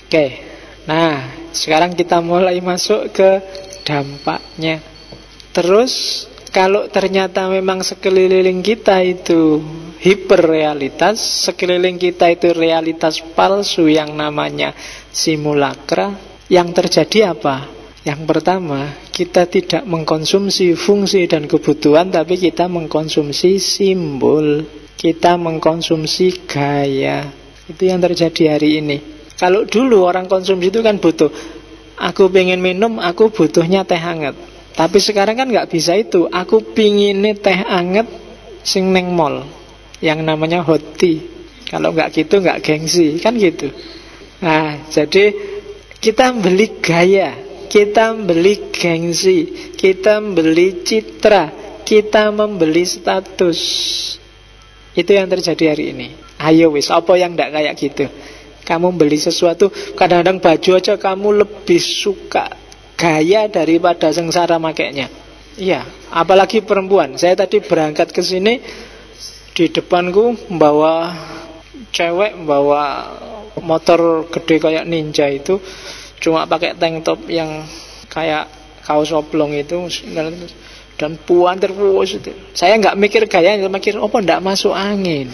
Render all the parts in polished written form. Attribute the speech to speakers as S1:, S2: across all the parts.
S1: Oke, nah sekarang kita mulai masuk ke dampaknya. Terus kalau ternyata memang sekeliling kita itu hiperrealitas, sekeliling kita itu realitas palsu yang namanya simulakra, yang terjadi apa? Yang pertama, kita tidak mengkonsumsi fungsi dan kebutuhan, tapi kita mengkonsumsi simbol, kita mengkonsumsi gaya. Itu yang terjadi hari ini. Kalau dulu orang konsumsi itu kan butuh, aku pengen minum, aku butuhnya teh hangat. Tapi sekarang kan nggak bisa itu. Aku pinginnya teh hangat sing neng mall, yang namanya hot tea. Kalau nggak gitu nggak gengsi, kan gitu. Nah, jadi kita beli gaya, kita beli gengsi, kita beli citra, kita membeli status. Itu yang terjadi hari ini. Ayo wis, apa yang ndak kayak gitu? Kamu beli sesuatu, kadang-kadang baju aja kamu lebih suka gaya daripada sengsara makainya. Iya, apalagi perempuan. Saya tadi berangkat ke sini, di depanku bawa cewek, bawa motor gede kayak ninja itu, cuma pakai tank top yang kayak kaos oblong itu, dan puanter puas itu. Saya nggak mikir gaya, mikir apa ndak masuk angin.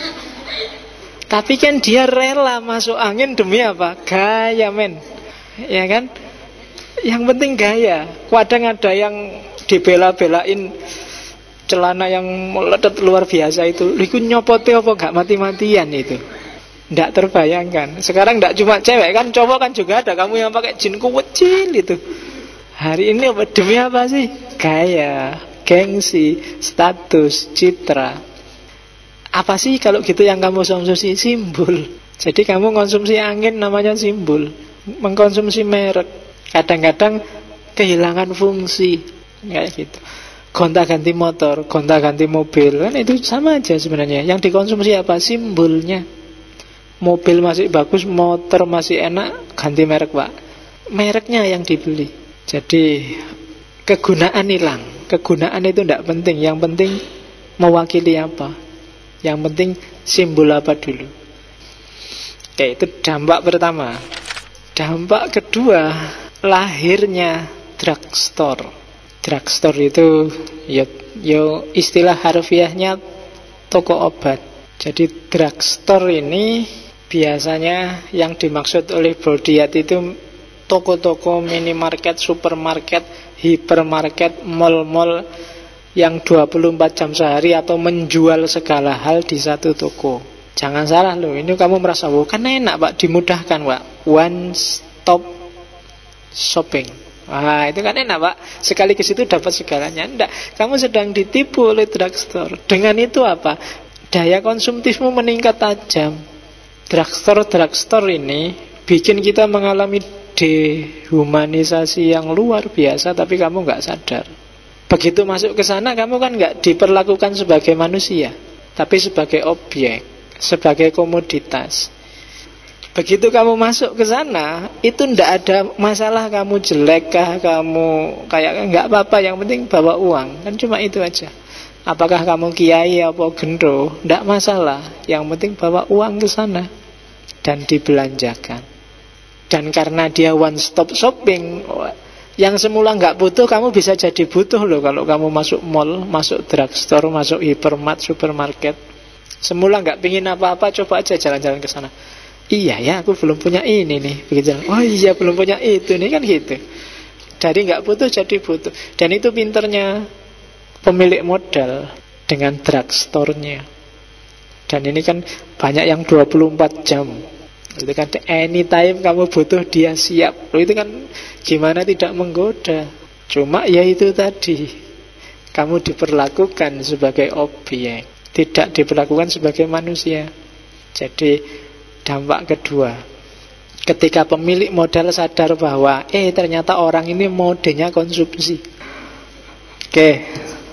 S1: Tapi kan dia rela masuk angin demi apa? Gaya, men. Ya kan? Yang penting gaya. Kadang ada yang dibela-belain celana yang meledet luar biasa itu. Itu nyopotnya apa gak mati-matian itu. Nggak terbayangkan. Sekarang nggak cuma cewek kan, cowok kan juga ada. Kamu yang pakai jin kecil itu. Hari ini apa? Demi apa sih? Gaya, gengsi, status, citra. Apa sih kalau gitu yang kamu konsumsi? Simbol. Jadi kamu konsumsi angin namanya simbol. Mengkonsumsi merek. Kadang-kadang kehilangan fungsi. Kayak gitu. Gonta-ganti motor, gonta-ganti mobil. Kan itu sama aja sebenarnya. Yang dikonsumsi apa? Simbolnya. Mobil masih bagus, motor masih enak, ganti merek, Pak. Mereknya yang dibeli. Jadi kegunaan hilang. Kegunaan itu tidak penting. Yang penting mewakili apa. Yang penting simbol apa dulu. Oke, itu dampak pertama. Dampak kedua, lahirnya drugstore. Drugstore itu yo istilah harfiahnya toko obat. Jadi drugstore ini biasanya yang dimaksud oleh Broadiyat itu toko-toko minimarket, supermarket, hipermarket, mall-mall yang 24 jam sehari atau menjual segala hal di satu toko. Jangan salah loh, ini kamu merasa kan enak Pak, dimudahkan Pak. One stop shopping. Wah, itu kan enak Pak. Sekali ke situ dapat segalanya. Enggak, kamu sedang ditipu oleh drugstore. Dengan itu apa? Daya konsumtifmu meningkat tajam. Drugstore ini bikin kita mengalami dehumanisasi yang luar biasa, tapi kamu nggak sadar. Begitu masuk ke sana, kamu kan nggak diperlakukan sebagai manusia, tapi sebagai objek, sebagai komoditas. Begitu kamu masuk ke sana, itu ndak ada masalah kamu jelek kah, kamu kayak nggak apa-apa, yang penting bawa uang, kan cuma itu aja. Apakah kamu kiai atau gendro, ndak masalah, yang penting bawa uang ke sana dan dibelanjakan. Dan karena dia one stop shopping, yang semula nggak butuh, kamu bisa jadi butuh loh kalau kamu masuk mall, masuk drugstore, masuk hypermart, supermarket. Semula nggak pingin apa-apa, coba aja jalan-jalan ke sana. Iya ya, aku belum punya ini nih. Begitu. Oh iya, belum punya itu nih, kan gitu. Dari nggak butuh jadi butuh. Dan itu pinternya pemilik modal dengan drugstore-nya. Dan ini kan banyak yang 24 jam. Itu kan anytime kamu butuh dia siap. Itu kan gimana tidak menggoda. Cuma ya itu tadi, kamu diperlakukan sebagai objek, tidak diperlakukan sebagai manusia. Jadi dampak kedua, ketika pemilik modal sadar bahwa ternyata orang ini modenya konsumsi. Oke.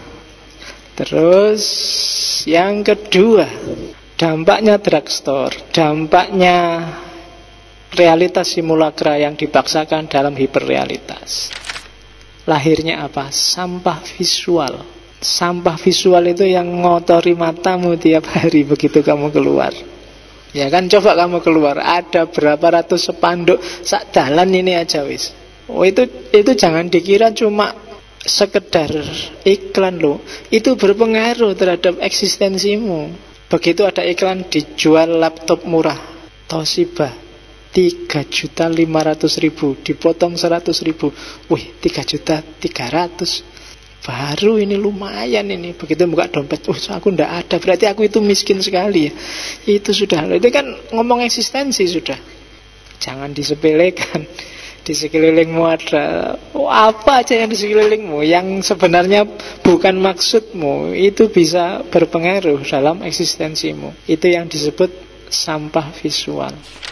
S1: Terus yang kedua, dampaknya drugstore, dampaknya realitas simulakra yang dipaksakan dalam hiperrealitas. Lahirnya apa? Sampah visual. Sampah visual itu yang ngotori matamu tiap hari begitu kamu keluar. Ya kan, coba kamu keluar, ada berapa ratus spanduk sak dalan ini aja wis. Oh, itu jangan dikira cuma sekedar iklan loh. Itu berpengaruh terhadap eksistensimu. Begitu ada iklan dijual laptop murah, Toshiba 3.500.000 dipotong 100.000. Wih, 3.300.000. Baru ini lumayan ini. Begitu buka dompet, aku ndak ada, berarti aku itu miskin sekali ya. Itu sudah, itu kan ngomong eksistensi sudah. Jangan disepelekan. Di sekelilingmu ada apa aja yang di sekelilingmu yang sebenarnya bukan maksudmu, itu bisa berpengaruh dalam eksistensimu. Itu yang disebut sampah visual.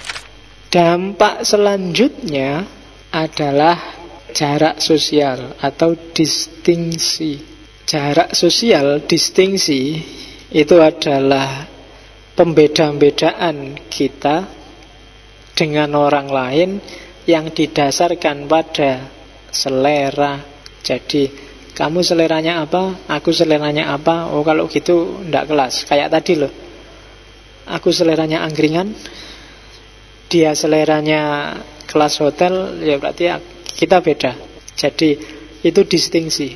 S1: Dampak selanjutnya adalah jarak sosial atau distingsi. Jarak sosial, distingsi, itu adalah pembeda-bedaan kita dengan orang lain yang didasarkan pada selera. Jadi kamu seleranya apa, aku seleranya apa. Oh, kalau gitu ndak kelas. Kayak tadi loh, aku seleranya angkringan, dia seleranya kelas hotel, ya berarti kita beda. Jadi itu distingsi.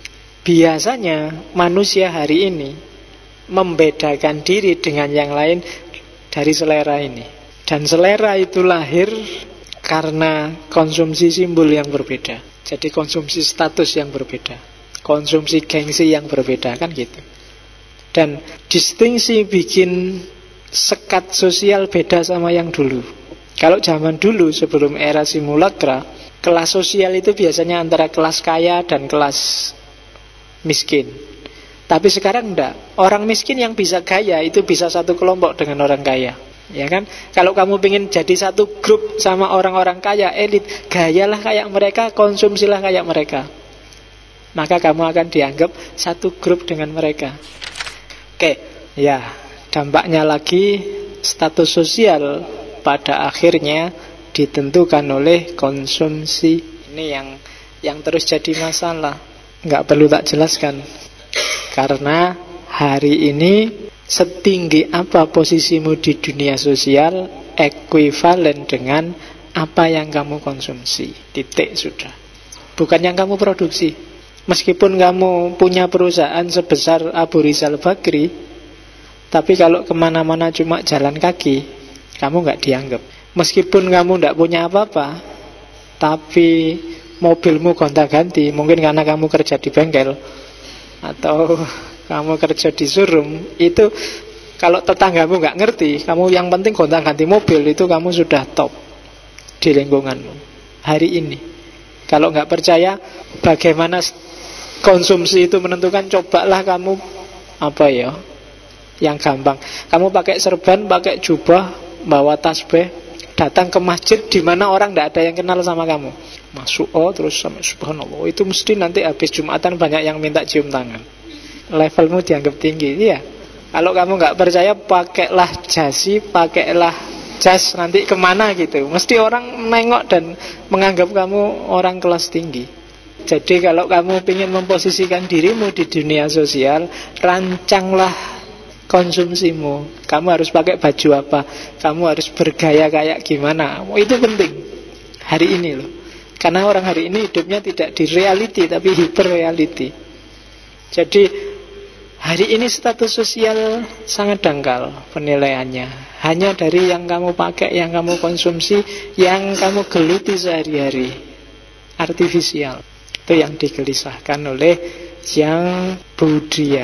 S1: Biasanya manusia hari ini membedakan diri dengan yang lain dari selera ini. Dan selera itu lahir karena konsumsi simbol yang berbeda. Jadi konsumsi status yang berbeda, konsumsi gengsi yang berbeda, kan gitu. Dan distingsi bikin sekat sosial beda sama yang dulu. Kalau zaman dulu sebelum era simulacra, kelas sosial itu biasanya antara kelas kaya dan kelas miskin. Tapi sekarang enggak. Orang miskin yang bisa kaya itu bisa satu kelompok dengan orang kaya. Ya kan? Kalau kamu pengen jadi satu grup sama orang-orang kaya, elit, gayalah kayak mereka, konsumsilah kayak mereka. Maka kamu akan dianggap satu grup dengan mereka. Oke, ya, dampaknya lagi status sosial pada akhirnya ditentukan oleh konsumsi. Ini yang terus jadi masalah. Nggak perlu tak jelaskan. Karena hari ini setinggi apa posisimu di dunia sosial ekuivalen dengan apa yang kamu konsumsi. Titik, sudah. Bukan yang kamu produksi. Meskipun kamu punya perusahaan sebesar Abu Rizal Bakri, tapi kalau kemana-mana cuma jalan kaki, kamu nggak dianggap. Meskipun kamu nggak punya apa-apa, tapi mobilmu gonta-ganti, mungkin karena kamu kerja di bengkel atau kamu kerja di showroom, itu kalau tetanggamu nggak ngerti, kamu yang penting gonta-ganti mobil, itu kamu sudah top di lingkunganmu hari ini. Kalau nggak percaya bagaimana konsumsi itu menentukan, cobalah kamu yang gampang. Kamu pakai serban, pakai jubah, bawa tasbih, datang ke masjid di mana orang nggak ada yang kenal sama kamu. Masuk terus sampai subhanallah, itu mesti nanti habis Jumatan banyak yang minta cium tangan. Levelmu dianggap tinggi. Iya. Kalau kamu nggak percaya, pakailah jasi, pakailah jas, nanti kemana gitu, mesti orang nengok dan menganggap kamu orang kelas tinggi. Jadi kalau kamu ingin memposisikan dirimu di dunia sosial, rancanglah konsumsimu. Kamu harus pakai baju apa, kamu harus bergaya kayak gimana. Itu penting hari ini loh. Karena orang hari ini hidupnya tidak di reality, tapi hyper reality. Jadi hari ini status sosial sangat dangkal penilaiannya. Hanya dari yang kamu pakai, yang kamu konsumsi, yang kamu geluti sehari-hari. Artifisial. Itu yang digelisahkan oleh Yang Budria.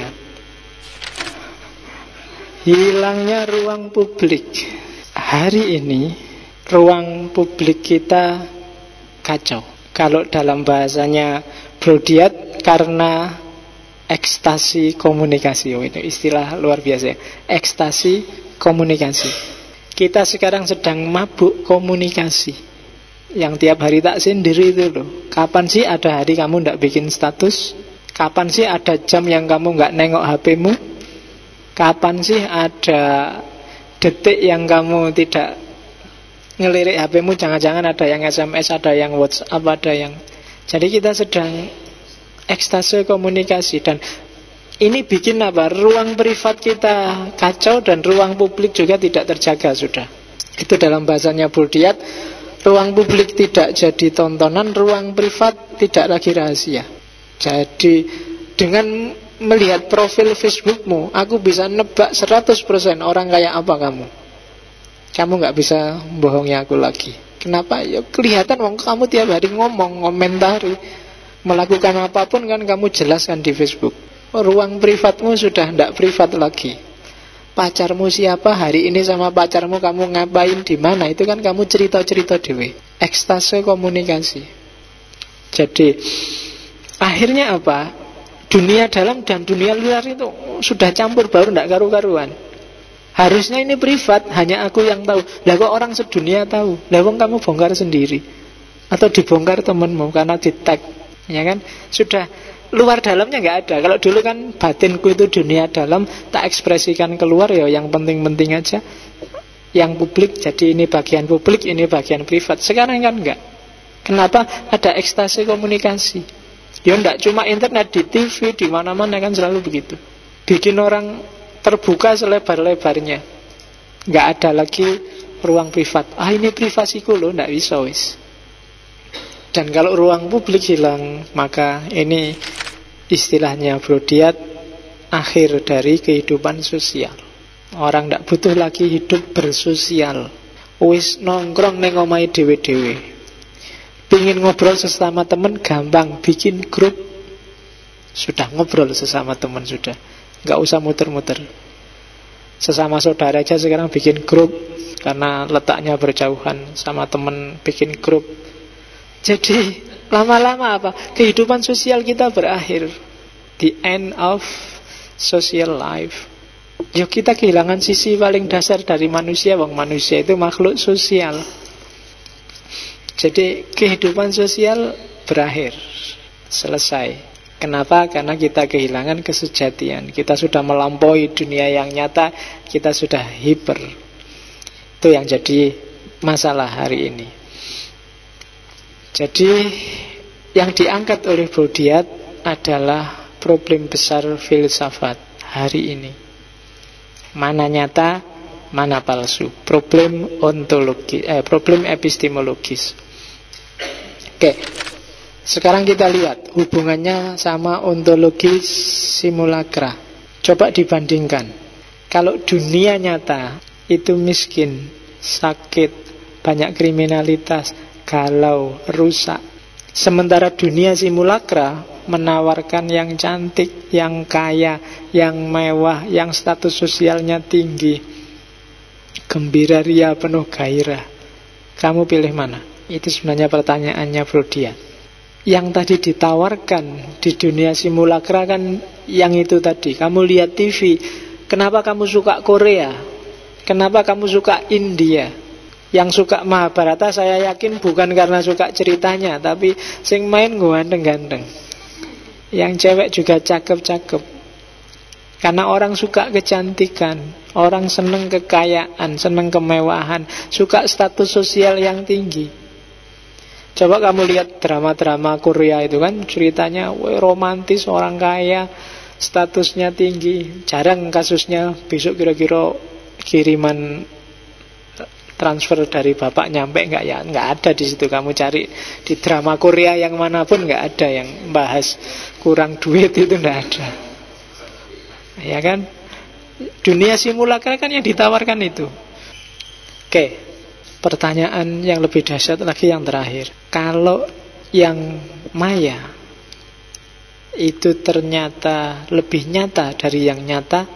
S1: Hilangnya ruang publik. Hari ini ruang publik kita kacau. Kalau dalam bahasanya Brodiat, karena ekstasi komunikasi. Itu istilah luar biasa. Ekstasi komunikasi. Kita sekarang sedang mabuk komunikasi. Yang tiap hari tak sendiri itu loh. Kapan sih ada hari kamu tidak bikin status? Kapan sih ada jam yang kamu nggak nengok HP-mu? Kapan sih ada detik yang kamu tidak ngelirik HP-mu? Jangan-jangan ada yang SMS, ada yang WhatsApp, ada yang... Jadi kita sedang ekstase komunikasi. Dan Ini bikin apa? Ruang privat kita kacau dan ruang publik juga tidak terjaga sudah. Itu dalam bahasanya Buldiat, ruang publik tidak jadi tontonan, ruang privat tidak lagi rahasia. Jadi dengan melihat profil Facebookmu, aku bisa nebak 100% orang kayak apa kamu. Kamu gak bisa bohongi aku lagi. Kenapa? Ya kelihatan kamu tiap hari ngomong, komentari, melakukan apapun kan kamu jelaskan di Facebook. Ruang privatmu sudah tidak privat lagi. Pacarmu siapa hari ini, sama pacarmu kamu ngapain di mana, itu kan kamu cerita-cerita dewe. Ekstase komunikasi. Jadi akhirnya apa? Dunia dalam dan dunia luar itu sudah campur baur, tidak karu-karuan. Harusnya ini privat, hanya aku yang tahu. Lah kok orang sedunia tahu? Lah kok kamu bongkar sendiri? Atau dibongkar temanmu karena di-tag, ya kan? Sudah luar dalamnya nggak ada. Kalau dulu kan batinku itu dunia dalam, tak ekspresikan keluar, ya yang penting-penting aja. Yang publik, jadi ini bagian publik, ini bagian privat. Sekarang kan enggak. Kenapa? Ada ekstasi komunikasi. Ya enggak cuma internet, di TV, di mana-mana kan selalu begitu. Bikin orang terbuka selebar-lebarnya. Nggak ada lagi ruang privat. Ini privasiku loh, nggak bisa wis. Dan kalau ruang publik hilang, maka ini istilahnya Brodiat, akhir dari kehidupan sosial. Orang nggak butuh lagi hidup bersosial. Wis nongkrong neng omahe dewe-dewe. Pingin ngobrol sesama temen, gampang, bikin grup. Sudah ngobrol sesama temen, sudah. Nggak usah muter-muter. Sesama saudara aja sekarang bikin grup, karena letaknya berjauhan, sama temen bikin grup. Jadi lama-lama apa? Kehidupan sosial kita berakhir. The end of social life. Ya kita kehilangan sisi paling dasar dari manusia. Wong manusia itu makhluk sosial. Jadi kehidupan sosial berakhir, selesai. Kenapa? Karena kita kehilangan kesejatian. Kita sudah melampaui dunia yang nyata, kita sudah hiper. Itu yang jadi masalah hari ini. Jadi yang diangkat oleh Brodiat adalah problem besar filsafat hari ini. Mana nyata, mana palsu. Problem ontologi, problem epistemologis. Oke. Sekarang kita lihat hubungannya sama ontologi simulakra. Coba dibandingkan. Kalau dunia nyata itu miskin, sakit, banyak kriminalitas, galau, rusak. Sementara dunia simulakra menawarkan yang cantik, yang kaya, yang mewah, yang status sosialnya tinggi, gembira ria, penuh gairah. Kamu pilih mana? Itu sebenarnya pertanyaannya Brodiat. Yang tadi ditawarkan di dunia simulakra kan yang itu tadi. Kamu lihat TV, kenapa kamu suka Korea? Kenapa kamu suka India? Yang suka Mahabharata saya yakin bukan karena suka ceritanya, tapi sing main ganteng-ganteng. Yang cewek juga cakep-cakep. Karena orang suka kecantikan, orang seneng kekayaan, seneng kemewahan, suka status sosial yang tinggi. Coba kamu lihat drama-drama Korea itu kan ceritanya romantis, orang kaya, statusnya tinggi. Jarang kasusnya besok kira-kira kiriman transfer dari bapak nyampe nggak ya? Nggak ada di situ. Kamu cari di drama Korea yang manapun nggak ada yang bahas kurang duit, itu nggak ada. Ya kan? Dunia simulakra kan yang ditawarkan itu. Oke. Pertanyaan yang lebih dahsyat lagi yang terakhir. Kalau yang maya itu ternyata lebih nyata dari yang nyata,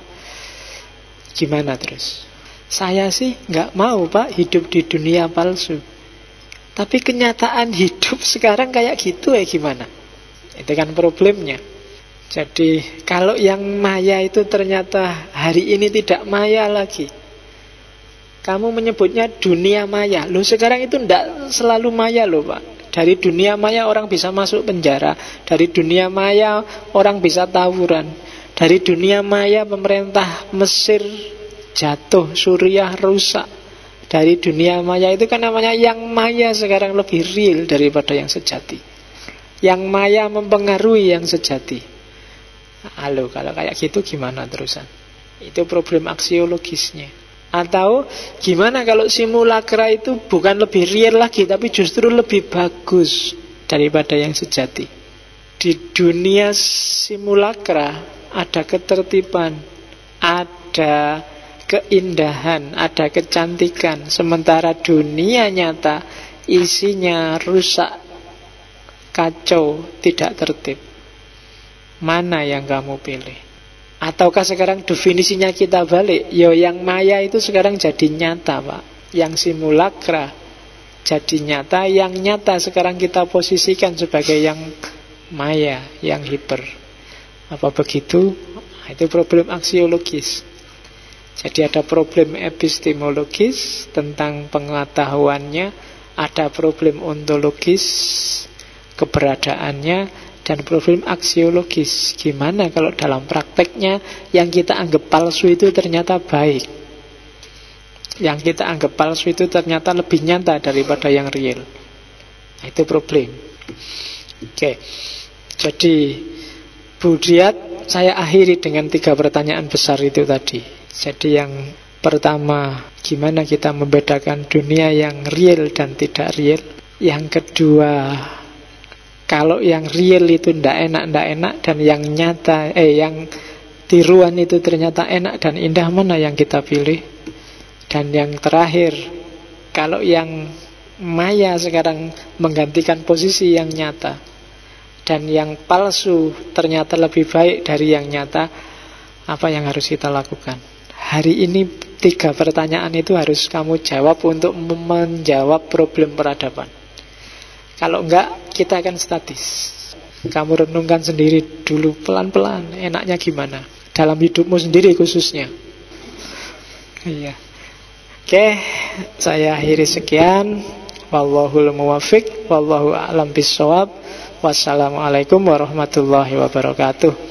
S1: gimana terus? Saya sih nggak mau Pak hidup di dunia palsu. Tapi kenyataan hidup sekarang kayak gitu gimana? Itu kan problemnya. Jadi kalau yang maya itu ternyata hari ini tidak maya lagi. Kamu menyebutnya dunia maya. Loh sekarang itu tidak selalu maya loh Pak. Dari dunia maya orang bisa masuk penjara. Dari dunia maya orang bisa tawuran. Dari dunia maya pemerintah Mesir jatuh, Suriah rusak. Dari dunia maya itu kan namanya yang maya sekarang lebih real daripada yang sejati. Yang maya mempengaruhi yang sejati. Halo, kalau kayak gitu gimana terusan? Itu problem aksiologisnya. Atau gimana kalau simulakra itu bukan lebih real lagi, tapi justru lebih bagus daripada yang sejati? Di dunia simulakra ada ketertiban, ada keindahan, ada kecantikan. Sementara dunia nyata isinya rusak, kacau, tidak tertib. Mana yang kamu pilih? Ataukah sekarang definisinya kita balik? Yo, yang maya itu sekarang jadi nyata, Pak. Yang simulakra jadi nyata. Yang nyata sekarang kita posisikan sebagai yang maya, yang hiper. Apa begitu? Itu problem aksiologis. Jadi ada problem epistemologis tentang pengetahuannya, ada problem ontologis keberadaannya, dan problem aksiologis. Gimana kalau dalam prakteknya yang kita anggap palsu itu ternyata baik, yang kita anggap palsu itu ternyata lebih nyata daripada yang real. Nah, itu problem. Oke. Jadi Budiat saya akhiri dengan 3 pertanyaan besar itu tadi. Jadi yang pertama, gimana kita membedakan dunia yang real dan tidak real? Yang kedua, kalau yang real itu ndak enak, dan yang nyata, yang tiruan itu ternyata enak dan indah, mana yang kita pilih? Dan yang terakhir, kalau yang maya sekarang menggantikan posisi yang nyata, dan yang palsu ternyata lebih baik dari yang nyata, apa yang harus kita lakukan? Hari ini 3 pertanyaan itu harus kamu jawab untuk menjawab problem peradaban. Kalau enggak, kita akan statis. Kamu renungkan sendiri dulu pelan-pelan, enaknya gimana dalam hidupmu sendiri khususnya. Iya. Oke, saya akhiri sekian. Wallahul muwaffiq, wallahu a'lam bishawab. Wassalamualaikum warahmatullahi wabarakatuh.